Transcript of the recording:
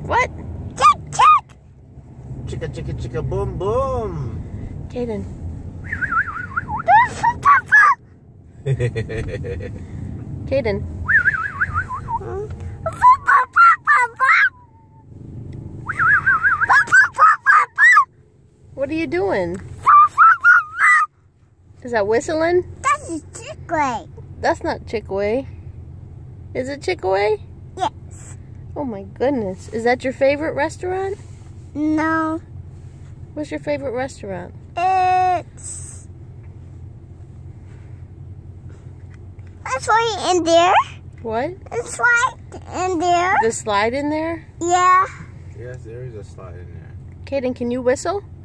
What? Chick, chick. Chicka, chicka, chicka, boom, boom. Caden. Caden. What are you doing? Is that whistling? That's a chick-way. That's not Chick-way. Is it Chick-way? Yes. Oh my goodness. Is that your favorite restaurant? No. What's your favorite restaurant? It's... That's right in there. What? It's right in there. The slide in there? Yeah. Yes, there is a slide in there. Caden, can you whistle?